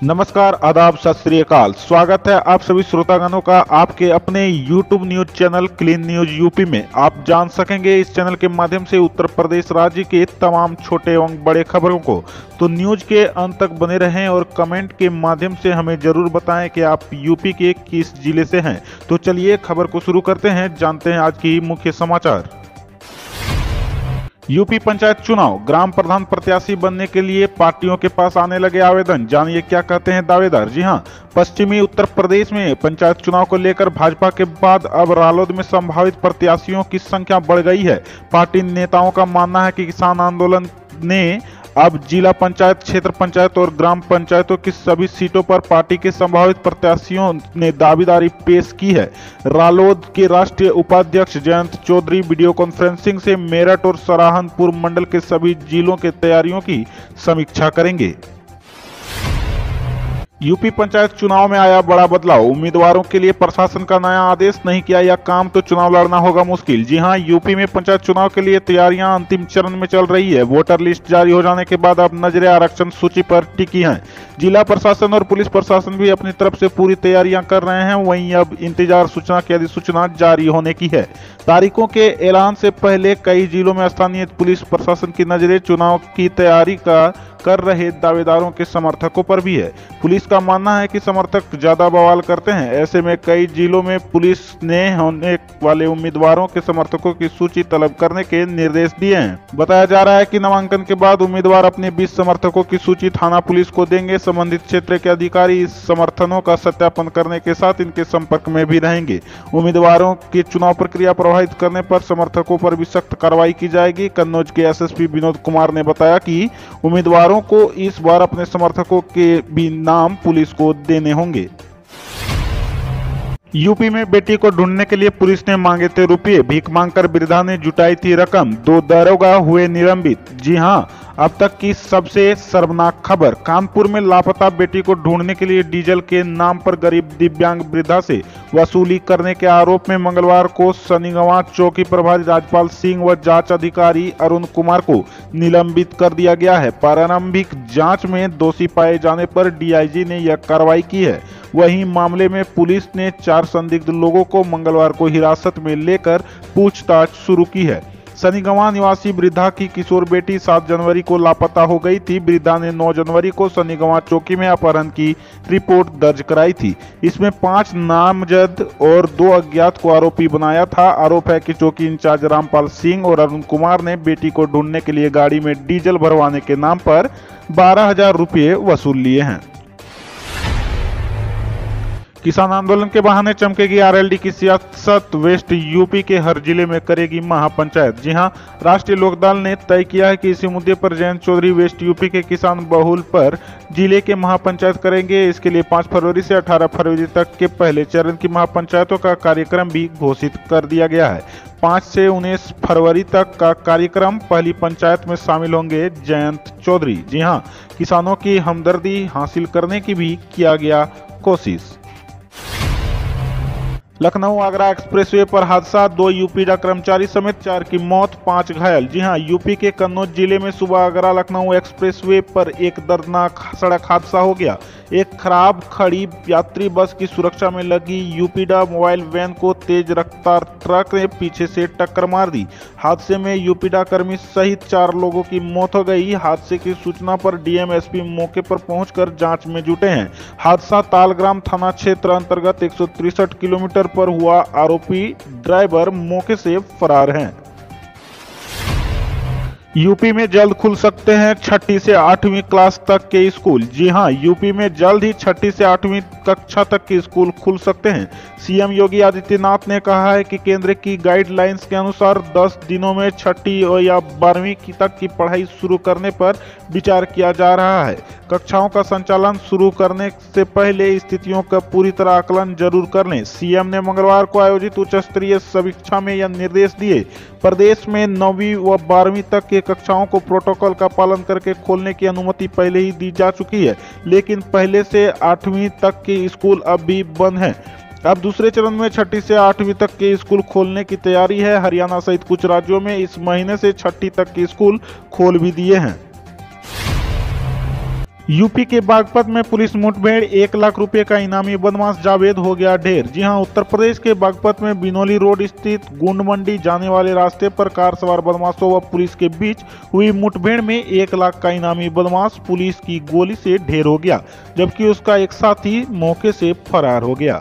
नमस्कार, आदाब, सत श्री अकाल। स्वागत है आप सभी श्रोतागणों का आपके अपने YouTube news channel clean news UP में। आप जान सकेंगे इस चैनल के माध्यम से उत्तर प्रदेश राज्य के तमाम छोटे एवं बड़े खबरों को। तो न्यूज के अंत तक बने रहें और कमेंट के माध्यम से हमें जरूर बताएं कि आप यूपी के किस जिले से हैं। तो चलिए खबर को शुरू करते हैं, जानते हैं आज की मुख्य समाचार। यूपी पंचायत चुनाव, ग्राम प्रधान प्रत्याशी बनने के लिए पार्टियों के पास आने लगे आवेदन। जानिए क्या कहते हैं दावेदार। जी हां, पश्चिमी उत्तर प्रदेश में पंचायत चुनाव को लेकर भाजपा के बाद अब रालोद में संभावित प्रत्याशियों की संख्या बढ़ गई है। पार्टी नेताओं का मानना है कि किसान आंदोलन ने अब जिला पंचायत, क्षेत्र पंचायत और ग्राम पंचायतों की सभी सीटों पर पार्टी के संभावित प्रत्याशियों ने दावेदारी पेश की है। रालोद के राष्ट्रीय उपाध्यक्ष जयंत चौधरी वीडियो कॉन्फ्रेंसिंग से मेरठ और सहारनपुर मंडल के सभी जिलों के तैयारियों की समीक्षा करेंगे। यूपी पंचायत चुनाव में आया बड़ा बदलाव, उम्मीदवारों के लिए प्रशासन का नया आदेश। नहीं किया यह काम तो चुनाव लड़ना होगा मुश्किल। जी हां, यूपी में पंचायत चुनाव के लिए तैयारियां अंतिम चरण में चल रही है। वोटर लिस्ट जारी हो जाने के बाद अब नजरें आरक्षण सूची पर टिकी हैं। जिला प्रशासन और पुलिस प्रशासन भी अपनी तरफ से पूरी तैयारियां कर रहे हैं। वहीं अब इंतजार सूचना की अधिसूचना जारी होने की है। तारीखों के ऐलान से पहले कई जिलों में स्थानीय पुलिस प्रशासन की नजरें चुनाव की तैयारी कर रहे दावेदारों के समर्थकों पर भी है। पुलिस का मानना है कि समर्थक ज्यादा बवाल करते हैं। ऐसे में कई जिलों में पुलिस ने होने वाले उम्मीदवारों के समर्थकों की सूची तलब करने के निर्देश दिए हैं। बताया जा रहा है कि नामांकन के बाद उम्मीदवार अपने 20 समर्थकों की सूची थाना पुलिस को देंगे। संबंधित क्षेत्र के अधिकारी इस समर्थनों का सत्यापन करने के साथ इनके संपर्क में भी रहेंगे। उम्मीदवारों की चुनाव प्रक्रिया प्रभावित करने पर समर्थकों पर भी सख्त कार्रवाई की जाएगी। कन्नौज के एसएसपी विनोद कुमार ने बताया कि उम्मीदवारों को इस बार अपने समर्थकों के भी नाम पुलिस को देने होंगे। यूपी में बेटी को ढूंढने के लिए पुलिस ने मांगे थे रुपये। भीख मांगकर वृद्धा ने जुटाई थी रकम। 2 दरोगा हुए निलंबित। जी हां, अब तक की सबसे शर्मनाक खबर। कानपुर में लापता बेटी को ढूंढने के लिए डीजल के नाम पर गरीब दिव्यांग वृद्धा से वसूली करने के आरोप में मंगलवार को सनीगवा चौकी प्रभारी राजपाल सिंह व जांच अधिकारी अरुण कुमार को निलंबित कर दिया गया है। प्रारंभिक जांच में दोषी पाए जाने पर डीआईजी ने यह कार्रवाई की है। वहीं मामले में पुलिस ने 4 संदिग्ध लोगों को मंगलवार को हिरासत में लेकर पूछताछ शुरू की है। सनीगवा निवासी वृद्धा की किशोर बेटी 7 जनवरी को लापता हो गई थी। वृद्धा ने 9 जनवरी को सनीगवा चौकी में अपहरण की रिपोर्ट दर्ज कराई थी। इसमें 5 नामजद और 2 अज्ञात को आरोपी बनाया था। आरोप है कि चौकी इंचार्ज रामपाल सिंह और अरुण कुमार ने बेटी को ढूंढने के लिए गाड़ी में डीजल भरवाने के नाम पर 12,000 रुपये वसूल लिए हैं। किसान आंदोलन के बहाने चमकेगी आरएलडी की सियासत, वेस्ट यूपी के हर जिले में करेगी महापंचायत। जी हां, राष्ट्रीय लोकदल ने तय किया है कि इसी मुद्दे पर जयंत चौधरी वेस्ट यूपी के किसान बहुल पर जिले के महापंचायत करेंगे। इसके लिए 5 फरवरी से 18 फरवरी तक के पहले चरण की महापंचायतों का कार्यक्रम भी घोषित कर दिया गया है। 5 से 19 फरवरी तक का कार्यक्रम पहली पंचायत में शामिल होंगे जयंत चौधरी। जी हां, किसानों की हमदर्दी हासिल करने की भी किया गया कोशिश। लखनऊ आगरा एक्सप्रेसवे पर हादसा, 2 यूपीडा कर्मचारी समेत 4 की मौत, 5 घायल। जी हां, यूपी के कन्नौज जिले में सुबह आगरा लखनऊ एक्सप्रेसवे पर एक दर्दनाक सड़क हादसा हो गया। एक खराब खड़ी यात्री बस की सुरक्षा में लगी यूपीडा मोबाइल वैन को तेज रफ्तार ट्रक ने पीछे से टक्कर मार दी। हादसे में यूपीडा कर्मी सहित 4 लोगों की मौत हो गई। हादसे की सूचना पर डीएम एसपी मौके पर पहुंचकर जांच में जुटे हैं। हादसा तालग्राम थाना क्षेत्र अंतर्गत 163 किलोमीटर पर हुआ। आरोपी ड्राइवर मौके से फरार हैं। यूपी में जल्द खुल सकते हैं 6ठी से 8वीं क्लास तक के स्कूल। जी हां, यूपी में जल्द ही 6ठी से 8वीं कक्षा तक के स्कूल खुल सकते हैं। सीएम योगी आदित्यनाथ ने कहा है कि केंद्र की गाइडलाइंस के अनुसार 10 दिनों में 6ठी या 12वीं तक की पढ़ाई शुरू करने पर विचार किया जा रहा है। कक्षाओं का संचालन शुरू करने से पहले स्थितियों का पूरी तरह आकलन जरूर कर लें। सीएम ने मंगलवार को आयोजित उच्च स्तरीय समीक्षा में यह निर्देश दिए। प्रदेश में 9वीं व 12वीं तक के कक्षाओं को प्रोटोकॉल का पालन करके खोलने की अनुमति पहले ही दी जा चुकी है, लेकिन पहले से 8वीं तक के स्कूल अब भी बंद हैं। अब दूसरे चरण में 6ठी से 8वीं तक के स्कूल खोलने की तैयारी है। हरियाणा सहित कुछ राज्यों में इस महीने से 6ठी तक के स्कूल खोल भी दिए हैं। यूपी के बागपत में पुलिस मुठभेड़, 1 लाख रुपए का इनामी बदमाश जावेद हो गया ढेर। जी हां, उत्तर प्रदेश के बागपत में बिनोली रोड स्थित गुंड मंडी जाने वाले रास्ते पर कार सवार बदमाशों व पुलिस के बीच हुई मुठभेड़ में 1 लाख का इनामी बदमाश पुलिस की गोली से ढेर हो गया, जबकि उसका एक साथी मौके से फरार हो गया।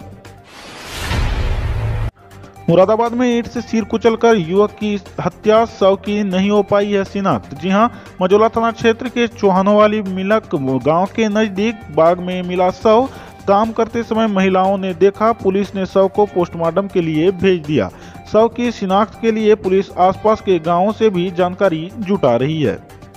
मुरादाबाद में ईंट से सिर कुचलकर युवक की हत्या, शव की नहीं हो पाई है शिनाख्त। जी हां, मजोला थाना क्षेत्र के चौहानोवाली मिलक गांव के नजदीक बाग में मिला शव। काम करते समय महिलाओं ने देखा, पुलिस ने शव को पोस्टमार्टम के लिए भेज दिया। शव की शिनाख्त के लिए पुलिस आसपास के गांवों से भी जानकारी जुटा रही है।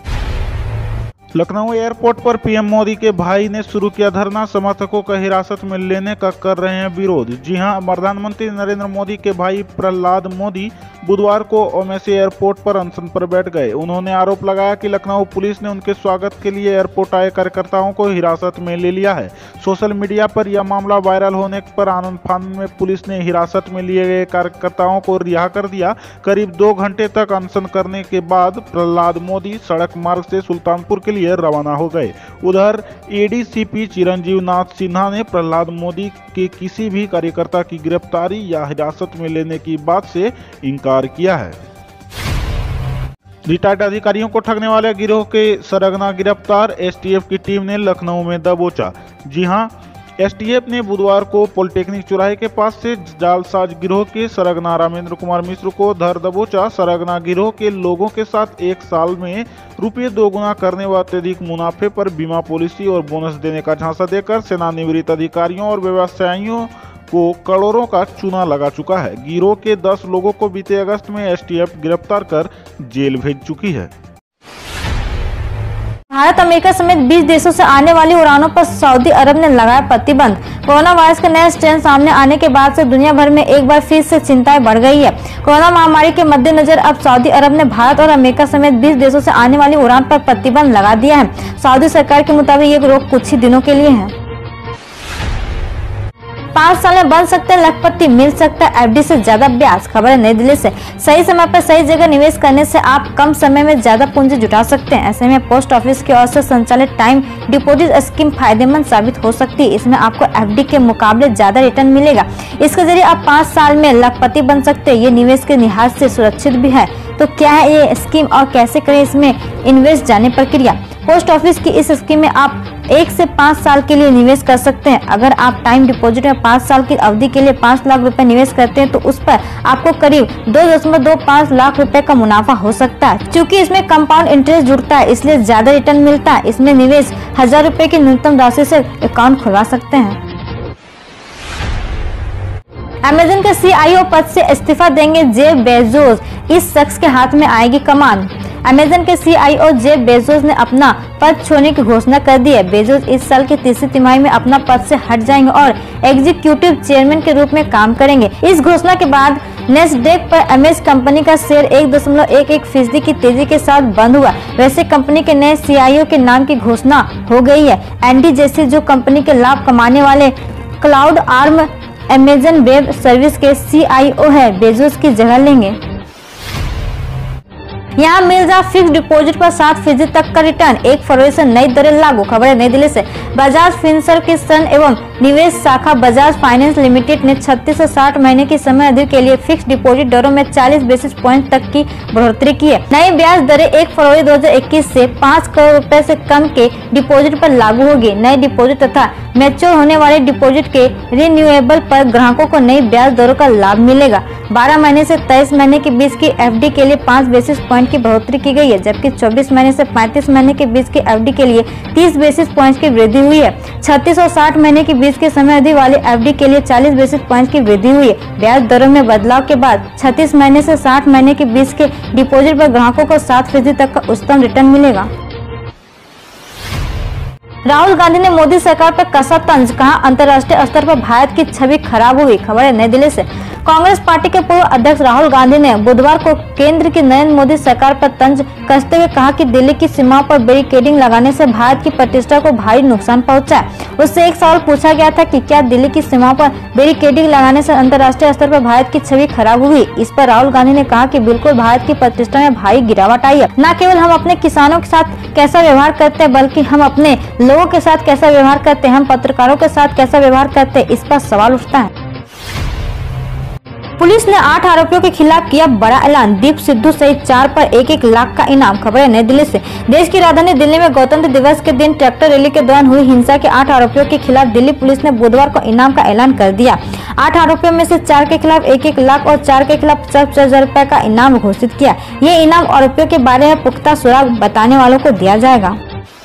लखनऊ एयरपोर्ट पर पीएम मोदी के भाई ने शुरू किया धरना, समर्थकों को हिरासत में लेने का कर रहे हैं विरोध। जी हां, प्रधानमंत्री नरेंद्र मोदी के भाई प्रहलाद मोदी बुधवार को ओवैसी एयरपोर्ट पर अनशन पर बैठ गए। उन्होंने आरोप लगाया कि लखनऊ पुलिस ने उनके स्वागत के लिए एयरपोर्ट आए कार्यकर्ताओं को हिरासत में ले लिया है। सोशल मीडिया पर यह मामला वायरल होने पर आनंद फानन में पुलिस ने हिरासत में लिए गए कार्यकर्ताओं को रिहा कर दिया। करीब 2 घंटे तक अनशन करने के बाद प्रहलाद मोदी सड़क मार्ग से सुल्तानपुर के लिए रवाना हो गए। उधर एडीसीपी चिरंजीव नाथ सिन्हा ने प्रहलाद मोदी के किसी भी कार्यकर्ता की गिरफ्तारी या हिरासत में लेने की बात से इनकार किया है। रिटायर्ड अधिकारियों को ठगने वाले गिरोह के सरगना गिरफ्तार, एसटीएफ की टीम ने लखनऊ में दबोचा। जी हां, एसटीएफ ने बुधवार को पॉलिटेक्निक चौराहे के पास से जालसाज गिरोह के सरगना रामेंद्र कुमार मिश्र को धर दबोचा। सरगना गिरोह के लोगों के साथ 1 साल में रुपये 2 गुना करने व अत्यधिक मुनाफे पर बीमा पॉलिसी और बोनस देने का झांसा देकर सेवानिवृत्त अधिकारियों और व्यवसायियों को करोड़ों का चूना लगा चुका है। गिरोह के 10 लोगों को बीते अगस्त में एसटीएफ गिरफ्तार कर जेल भेज चुकी है। भारत, अमेरिका समेत 20 देशों से आने वाली उड़ानों पर सऊदी अरब ने लगाया प्रतिबंध। कोरोना वायरस के नए स्ट्रेन सामने आने के बाद से दुनिया भर में एक बार फिर से चिंताएं बढ़ गई है। कोरोना महामारी के मद्देनजर अब सऊदी अरब ने भारत और अमेरिका समेत 20 देशों से आने वाली उड़ान पर प्रतिबंध लगा दिया है। सऊदी सरकार के मुताबिक ये रोक कुछ ही दिनों के लिए है। 5 साल में बन सकते हैं लखपति, मिल सकता है एफडी से ज्यादा ब्याज। खबर है नई दिल्ली से। सही समय पर सही जगह निवेश करने से आप कम समय में ज्यादा पूंजी जुटा सकते हैं। ऐसे में पोस्ट ऑफिस की ओर से संचालित टाइम डिपॉजिट स्कीम फायदेमंद साबित हो सकती है। इसमें आपको एफडी के मुकाबले ज्यादा रिटर्न मिलेगा। इसके जरिए आप 5 साल में लखपति बन सकते हैं। ये निवेश के लिहाज से सुरक्षित भी है। तो क्या है ये स्कीम और कैसे करें इसमें इन्वेस्ट, जाने प्रक्रिया। पोस्ट ऑफिस की इस स्कीम में आप 1 से 5 साल के लिए निवेश कर सकते हैं। अगर आप टाइम डिपॉजिट में 5 साल की अवधि के लिए 5 लाख रुपए निवेश करते हैं तो उस पर आपको करीब 2.25 लाख रुपए का मुनाफा हो सकता है। क्योंकि इसमें कंपाउंड इंटरेस्ट जुड़ता है, इसलिए ज्यादा रिटर्न मिलता है। इसमें निवेश 1000 रुपए की न्यूनतम राशि से अकाउंट खुलवा सकते हैं। अमेज़न के सीईओ पद से इस्तीफा देंगे जेफ बेजोस, इस शख्स के हाथ में आएगी कमान। अमेज़न के सीईओ जेफ बेजोस ने अपना पद छोड़ने की घोषणा कर दी है। बेजोस इस साल की तीसरी तिमाही में अपना पद से हट जाएंगे और एग्जीक्यूटिव चेयरमैन के रूप में काम करेंगे। इस घोषणा के बाद नेस्डेक पर अमेज कंपनी का शेयर 1.11% की तेजी के साथ बंद हुआ। वैसे कंपनी के नए सीईओ के नाम की घोषणा हो गई है। एंडी जेसी, जो कंपनी के लाभ कमाने वाले cloud arm Amazon web service के सीईओ है, बेजोस की जगह लेंगे। यहाँ मिल जाए फिक्स डिपॉजिट पर 7% तक का रिटर्न। 1 फरवरी से नई दरें लागू। खबर है नई दिल्ली से। बजाज फिनसर्व की ऋण एवं निवेश शाखा बजाज फाइनेंस लिमिटेड ने 36 से 60 महीने की समय अवधि के लिए फिक्स डिपॉजिट दरों में 40 बेसिस पॉइंट तक की बढ़ोतरी की है। नई ब्याज दरें 1 फरवरी 2021 से 5 करोड़ रुपए से कम के डिपॉजिट पर लागू होगी। नए डिपॉजिट तथा मैच्योर होने वाले डिपॉजिट के रिन्यूएबल पर ग्राहकों को नई ब्याज दरों का लाभ मिलेगा। 12 महीने से 23 महीने के बीच की एफडी के लिए 5 बेसिस पॉइंट की बढ़ोतरी की गई है, जबकि 24 महीने से 35 महीने के बीच की एफडी के लिए 30 बेसिस पॉइंट की वृद्धि हुई है। 36 और 60 महीने के बीच की समय अवधि वाली एफडी के लिए 40 बेसिस पॉइंट की वृद्धि हुई है। ब्याज दरों में बदलाव के बाद 36 महीने से 60 महीने के बीच के डिपॉजिट पर ग्राहकों को 7% तक का उच्चतम रिटर्न मिलेगा। राहुल गांधी ने मोदी सरकार पर कसा तंज, कहा अंतर्राष्ट्रीय स्तर पर भारत की छवि खराब हुई। खबर है नई दिल्ली से। कांग्रेस पार्टी के पूर्व अध्यक्ष राहुल गांधी ने बुधवार को केंद्र की नरेंद्र मोदी सरकार पर तंज कसते हुए कहा कि दिल्ली की सीमाओं पर बैरिकेडिंग लगाने से भारत की प्रतिष्ठा को भारी नुकसान पहुंचा है। उससे एक सवाल पूछा गया था कि क्या दिल्ली की सीमाओं पर बैरिकेडिंग लगाने से अंतर्राष्ट्रीय स्तर पर भारत की छवि खराब हुई। इस पर राहुल गांधी ने कहा कि बिल्कुल भारत की प्रतिष्ठा में भारी गिरावट आई है। न केवल हम अपने किसानों के साथ कैसा व्यवहार करते हैं, बल्कि हम अपने लोगों के साथ कैसा व्यवहार करते हैं, हम पत्रकारों के साथ कैसा व्यवहार करते हैं, इस पर सवाल उठता है। पुलिस ने 8 आरोपियों के खिलाफ किया बड़ा ऐलान, दीप सिद्धू सहित 4 पर 1-1 लाख का इनाम। खबर है नई दिल्ली से। देश की राजधानी दिल्ली में गणतंत्र दिवस के दिन ट्रैक्टर रैली के दौरान हुई हिंसा के 8 आरोपियों के खिलाफ दिल्ली पुलिस ने बुधवार को इनाम का ऐलान कर दिया। 8 आरोपियों में से 4 के खिलाफ 1-1 लाख और 4 के खिलाफ 50,000 रुपए का इनाम घोषित किया। ये इनाम आरोपियों के बारे में पुख्ता सुराग बताने वालों को दिया जाएगा।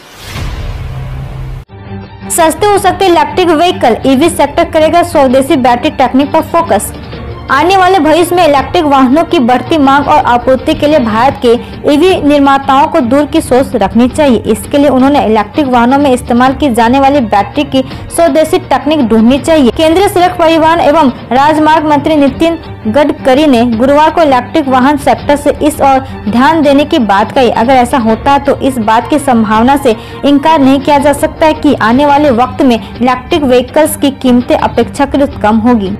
सस्ते हो सकते इलेक्ट्रिक व्हीकल, ईवी सेक्टर करेगा स्वदेशी बैटरी टेक्निक पर फोकस। आने वाले भविष्य में इलेक्ट्रिक वाहनों की बढ़ती मांग और आपूर्ति के लिए भारत के ईवी निर्माताओं को दूर की सोच रखनी चाहिए। इसके लिए उन्होंने इलेक्ट्रिक वाहनों में इस्तेमाल की जाने वाली बैटरी की स्वदेशी तकनीक ढूंढनी चाहिए। केंद्रीय सड़क परिवहन एवं राजमार्ग मंत्री नितिन गडकरी ने गुरुवार को इलेक्ट्रिक वाहन सेक्टर से इस ओर ध्यान देने की बात कही। अगर ऐसा होता है तो इस बात की संभावना से इनकार नहीं किया जा सकता है कि आने वाले वक्त में इलेक्ट्रिक व्हीकल्स की कीमतें अपेक्षाकृत कम होगी।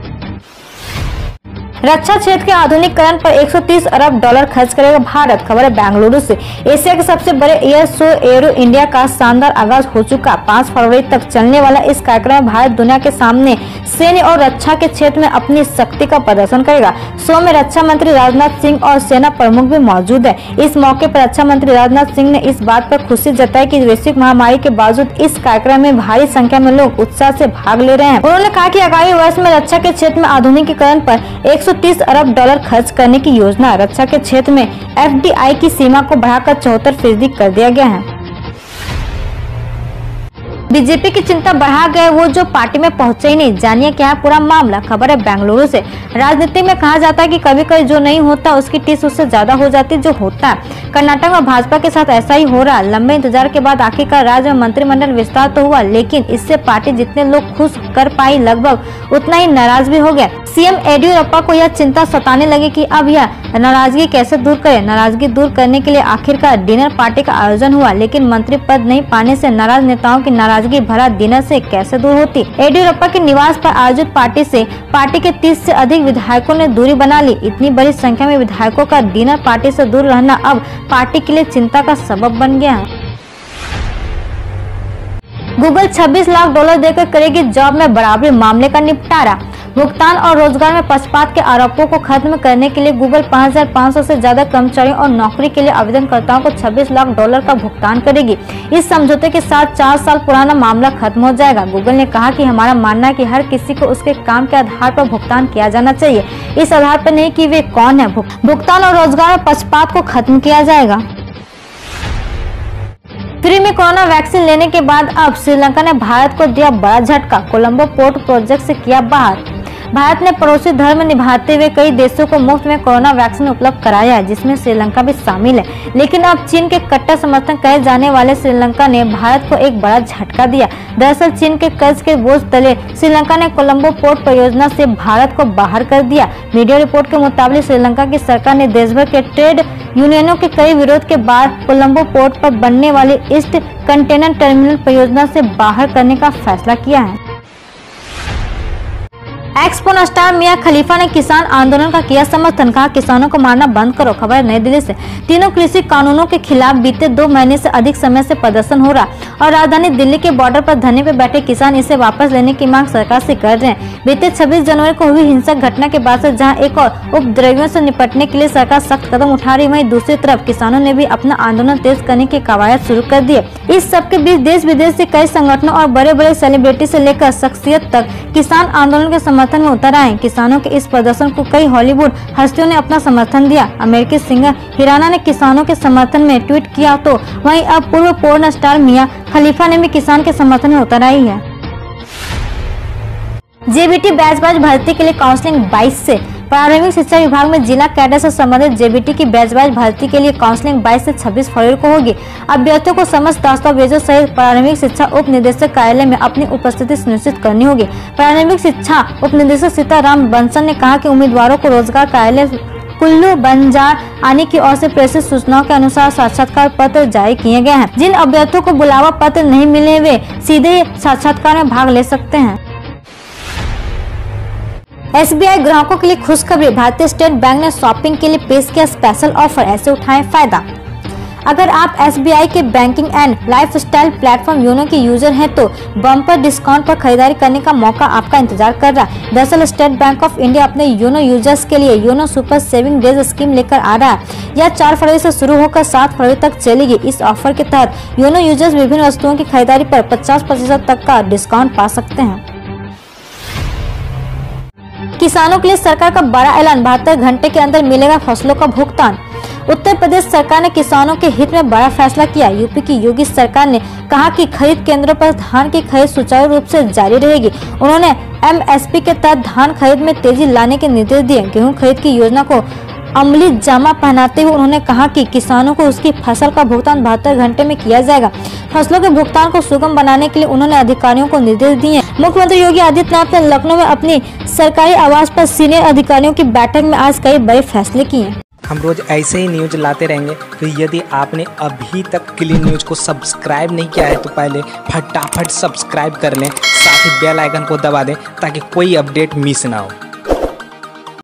रक्षा क्षेत्र के आधुनिकीकरण पर 130 अरब डॉलर खर्च करेगा भारत। खबर है बेंगलुरु से। एशिया के सबसे बड़े एयर शो एरो इंडिया का शानदार आगाज हो चुका। 5 फरवरी तक चलने वाला इस कार्यक्रम में भारत दुनिया के सामने सैन्य और रक्षा के क्षेत्र में अपनी शक्ति का प्रदर्शन करेगा। शो में रक्षा मंत्री राजनाथ सिंह और सेना प्रमुख भी मौजूद है। इस मौके पर रक्षा मंत्री राजनाथ सिंह ने इस बात पर खुशी जताई कि वैश्विक महामारी के बावजूद इस कार्यक्रम में भारी संख्या में लोग उत्साह से भाग ले रहे हैं। उन्होंने कहा कि आगामी वर्ष में रक्षा के क्षेत्र में आधुनिकीकरण पर 130 अरब डॉलर खर्च करने की योजना। रक्षा के क्षेत्र में FDI की सीमा को बढ़ाकर 74% कर दिया गया है। बीजेपी की चिंता बढ़ा गए वो जो पार्टी में पहुंचे ही नहीं। जानिए क्या है पूरा मामला। खबर है बेंगलुरु से। राजनीति में कहा जाता है कि कभी कभी जो नहीं होता उसकी टीस उससे ज्यादा हो जाती जो होता है। कर्नाटक में भाजपा के साथ ऐसा ही हो रहा। लंबे इंतजार के बाद आखिरकार राज्य में मंत्रिमंडल विस्तार तो हुआ, लेकिन इससे पार्टी जितने लोग खुश कर पाई लगभग उतना ही नाराज भी हो गया। सीएम येडियुरप्पा को यह चिंता सताने लगी कि अब यह नाराजगी कैसे दूर करें। नाराजगी दूर करने के लिए आखिरकार डिनर पार्टी का आयोजन हुआ, लेकिन मंत्री पद नहीं पाने से नाराज नेताओं की नाराजगी भरा डिनर से कैसे दूर होती। येडियुरप्पा के निवास पर आयोजित पार्टी से पार्टी के 30 से अधिक विधायकों ने दूरी बना ली। इतनी बड़ी संख्या में विधायकों का डिनर पार्टी से दूर रहना अब पार्टी के लिए चिंता का सबब बन गया है। गूगल 26 लाख डॉलर देकर करेगी जॉब में बराबरी मामले का निपटारा। भुगतान और रोजगार में पक्षपात के आरोपों को खत्म करने के लिए गूगल 5,500 से ज्यादा कर्मचारियों और नौकरी के लिए आवेदनकर्ताओं को 26 लाख डॉलर का भुगतान करेगी। इस समझौते के साथ 4 साल पुराना मामला खत्म हो जाएगा। गूगल ने कहा कि हमारा मानना है कि हर किसी को उसके काम के आधार पर भुगतान किया जाना चाहिए, इस आधार पर नहीं कि वे कौन है। भुगतान और रोजगार में पक्षपात को खत्म किया जाएगा। फ्री में कोरोना वैक्सीन लेने के बाद अब श्रीलंका ने भारत को दिया बड़ा झटका। कोलंबो पोर्ट प्रोजेक्ट से किया बाहर। भारत ने पड़ोसी धर्म निभाते हुए कई देशों को मुफ्त में कोरोना वैक्सीन उपलब्ध कराया है, जिसमें श्रीलंका भी शामिल है। लेकिन अब चीन के कट्टर समर्थन कहे जाने वाले श्रीलंका ने भारत को एक बड़ा झटका दिया। दरअसल चीन के कर्ज के बोझ तले श्रीलंका ने कोलंबो पोर्ट परियोजना से भारत को बाहर कर दिया। मीडिया रिपोर्ट के मुताबिक श्रीलंका की सरकार ने देश भर के ट्रेड यूनियनों के कई विरोध के बाद कोलंबो पोर्ट पर बनने वाली ईस्ट कंटेनर टर्मिनल परियोजना से बाहर करने का फैसला किया है। Ex porn star Mia Khalifa ने किसान आंदोलन का किया समर्थन। कहा किसानों को मारना बंद करो। खबर नई दिल्ली से। तीनों कृषि कानूनों के खिलाफ बीते 2 महीने से अधिक समय से प्रदर्शन हो रहा और राजधानी दिल्ली के बॉर्डर पर धरने पर बैठे किसान इसे वापस लेने की मांग सरकार से कर रहे हैं। बीते 26 जनवरी को हुई हिंसक घटना के बाद से जहां एक और उपद्रवियों से निपटने के लिए सरकार सख्त कदम उठा रही, वहीं दूसरी तरफ किसानों ने भी अपना आंदोलन तेज करने की कवायद शुरू कर दी है। इस सबके बीच देश विदेश से कई संगठनों और बड़े बड़े सेलिब्रिटी से लेकर शख्सियत तक किसान आंदोलन के समर्थन में उतर आए। किसानों के इस प्रदर्शन को कई हॉलीवुड हस्तियों ने अपना समर्थन दिया। अमेरिकी सिंगर हिराना ने किसानों के समर्थन में ट्वीट किया, तो वहीं अब पूर्व पोर्न स्टार मिया खलीफा ने भी किसान के समर्थन में उतर आई है। JBT बैच भर्ती के लिए काउंसलिंग 22 से प्रारंभिक शिक्षा विभाग में जिला कैडर से संबंधित जेबीटी की बैच वाइज भर्ती के लिए काउंसलिंग 22 से 26 फरवरी को होगी। अभ्यर्थियों को समस्त दस्तावेजों सहित प्रारंभिक शिक्षा उप निदेशक कार्यालय में अपनी उपस्थिति सुनिश्चित करनी होगी। प्रारंभिक शिक्षा उप निदेशक सीताराम बंसल ने कहा कि उम्मीदवारों को रोजगार कार्यालय कुल्लू बंजार आने की ओर से प्रेषित सूचनाओं के अनुसार साक्षात्कार पत्र जारी किए गए हैं। जिन अभ्यर्थियों को बुलावा पत्र नहीं मिले वे सीधे साक्षात्कार में भाग ले सकते हैं। SBI ग्राहकों के लिए खुशखबरी, भारतीय स्टेट बैंक ने शॉपिंग के लिए पेश किया स्पेशल ऑफर, ऐसे उठाएं फायदा। अगर आप SBI के banking and lifestyle platform YONO के यूजर हैं तो बम्पर डिस्काउंट पर खरीदारी करने का मौका आपका इंतजार कर रहा है। दरअसल स्टेट बैंक ऑफ इंडिया अपने योनो यूजर्स के लिए YONO super saving days scheme लेकर आ रहा है। यह 4 फरवरी से शुरू होकर 7 फरवरी तक चलेगी। इस ऑफर के तहत योनो यूजर्स विभिन्न वस्तुओं की खरीदारी पर 50% तक का डिस्काउंट पा सकते हैं। किसानों के लिए सरकार का बड़ा ऐलान, 72 घंटे के अंदर मिलेगा फसलों का भुगतान। उत्तर प्रदेश सरकार ने किसानों के हित में बड़ा फैसला किया। यूपी की योगी सरकार ने कहा कि खरीद केंद्रों पर धान की खरीद सुचारू रूप से जारी रहेगी। उन्होंने MSP के तहत धान खरीद में तेजी लाने के निर्देश दिए। गेहूं खरीद की योजना को अमली जामा पहनाते हुए उन्होंने कहा कि किसानों को उसकी फसल का भुगतान 72 घंटे में किया जाएगा। फसलों के भुगतान को सुगम बनाने के लिए उन्होंने अधिकारियों को निर्देश दिए। मुख्यमंत्री योगी आदित्यनाथ ने लखनऊ में अपनी सरकारी आवास पर सीनियर अधिकारियों की बैठक में आज कई बड़े फैसले किए। हम रोज ऐसे ही न्यूज लाते रहेंगे, तो यदि आपने अभी तक क्लीन न्यूज को सब्सक्राइब नहीं किया है तो पहले फटाफट सब्सक्राइब कर लें, साथ ही बेल आइकन को दबा दें ताकि कोई अपडेट मिस ना हो।